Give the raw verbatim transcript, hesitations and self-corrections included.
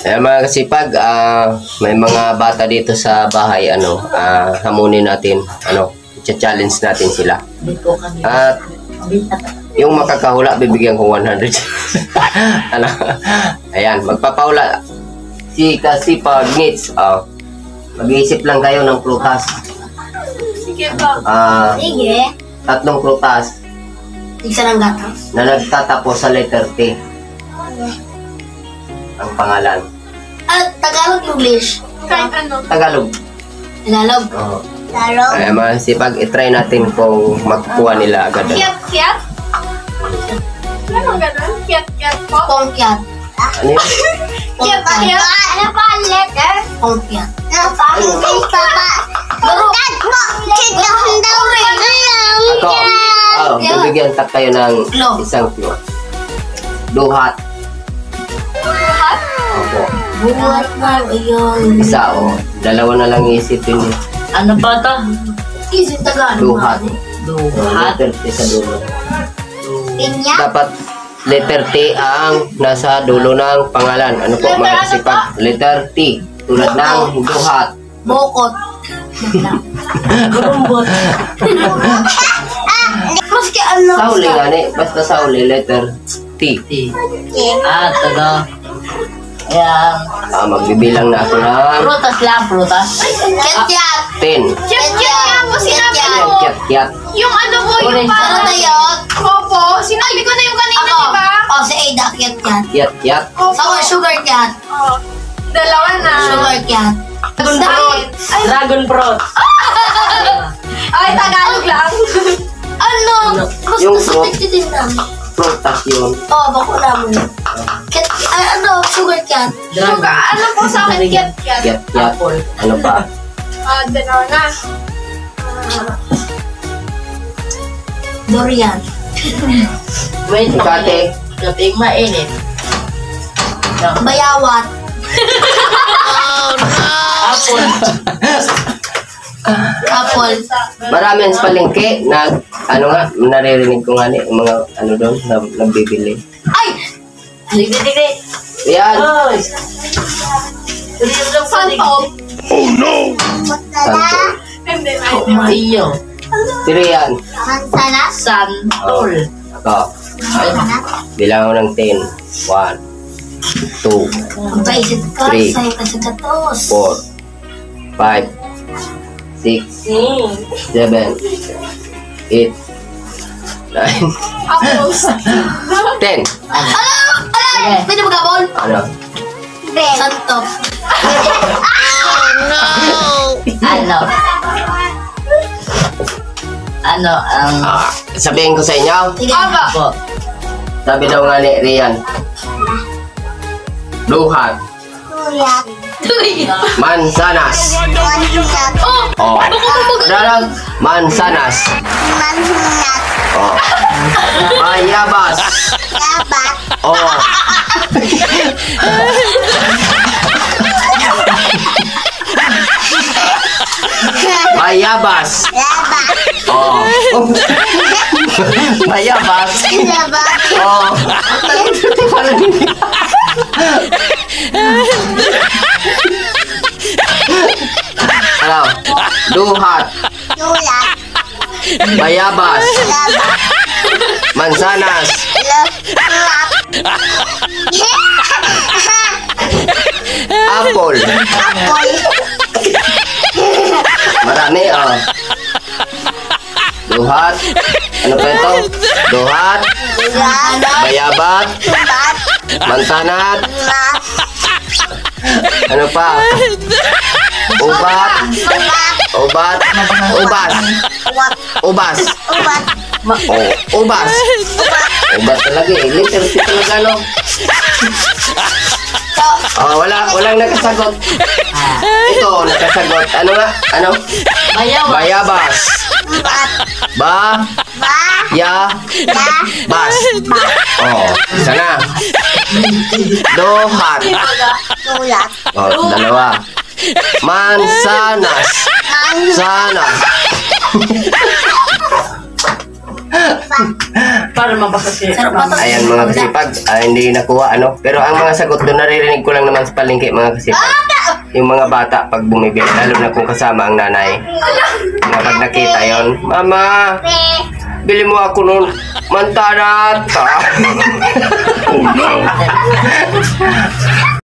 Kaya mga kasipag, uh, may mga bata dito sa bahay, ano, uh, hamunin natin, ano, i-challenge natin sila. At yung makakahula, bibigyan ko one hundred. Ano, ayan, magpapahula. Si Kasipag Nits, uh, mag-iisip lang kayo ng prutas. Sige po. Uh, Sige. Tatlong prutas. Isa ng gatas. Na nagtatapos sa letter T. Ang pangalan. At Tagalog, English. Kahit ano. Tagalog. Tagalog. Oo. Tagalog. Ay, masipag, itry natin kung makukuha nila agad. Kiat, kiat. Ano ganun? Kiat, kiat po? Pongkiat. Ano yun? Kiat, kiat. Ano pa ang letter? Pongkiat. Ano pa ang letter? Pongkiat po. Kiat ang daw rin. Ako, oh, bibigyan tak kayo ng isang clue. Duhat. Duhat? Opo. Duhat na yun. Isa, o. Oh. Dalawa na lang isipin niyo. Ano ba ito? Isip Tagalog. Duhat. Duhat. Letter T sa dulo. Pinya? Dapat letter T ang nasa dulo ng pangalan. Ano po mga kasipag? Letter T. Tulad ng duhat. Bokot. Gurumbot. Maski ano? Sauli nga ni. Basta sauli, letter T. At ano? Ayan. Ah, magbibilang na ako ng Prutas lang, prutas. Kiat-kiat. ten. Kiat-kiat nga po sinabi Kiat, ko. kiat, kiat. Yung ano po, yung Orange. parang tayot. Opo, sinabi ko na yung kanina, di ba? Oh, si Ada, kiat-kiat. Kiat, kiat. Sawa, sugar cat. Oh, dalawa na. Sugar cat. Dragon fruit. Dragon fruit. Ay, Tagalog lang. Ano? Yung Gusto fruit. sa titinan. Prutas yun. Oo, bako namin. Cat, ay, ano, sugar cat. Dragon. Ano po sa akin, cat cat? Kiat, kiat. Ano pa? Ah, dalawa na. Durian. Wait, Kate. Kating mainit. Bayawat. Apple. Apple. Maraming sa palengke na, ano nga, naririnig ko nga ni, mga, ano doon, na, nagbibili. Ay! Dili, dili. Yan. Oy. Santo. Santo. Hindi, Iyo. Sino yan? Mansanas. Santol. Ako. Bilang ko ng ten. one, two, Paisip ka, Three. sa'yo ka sa gatos. four, five, six, seven, eight, nine, Apples. ten. Ano? Ano? Pwede magabol? Ano? Santo. Ano? Ano ang... Ah, sabihin ko sa inyo, Sige. Po. sabi daw nga ni Rian, duhat, mansanas. Oh! Oh. Dalang mansanas. Oh. Mayabas. Oh. Mayabas. Oh. Mayabas. Oh. Ano? Duhat. Mayabas. Mansanas. Apple. Marami, oh. Duhat. Ano pa ito? Duhat. Bayabat. Mansanat. Ano pa? Ubat. Ubat. Ubas. Ubas. Oh, ubas. Ubas talaga eh. Literally talaga, no? Oh, wala, walang nakasagot. Ito, nakasagot. Ano nga? Ano? Bayaw. Bayabas. Ba. Ya. Bas. Oh, sana. Duhat. Oh, dalawa. Mansanas. Sanas. Para mabasa siya. Ayan mga kasipag, ah, hindi nakuha ano. Pero ang mga sagot doon naririnig ko lang naman sa palengke mga kasipag. Yung mga bata pag bumibili, lalo na kung kasama ang nanay. Na pag nakita yon, Mama, bili mo ako nun, mantanat.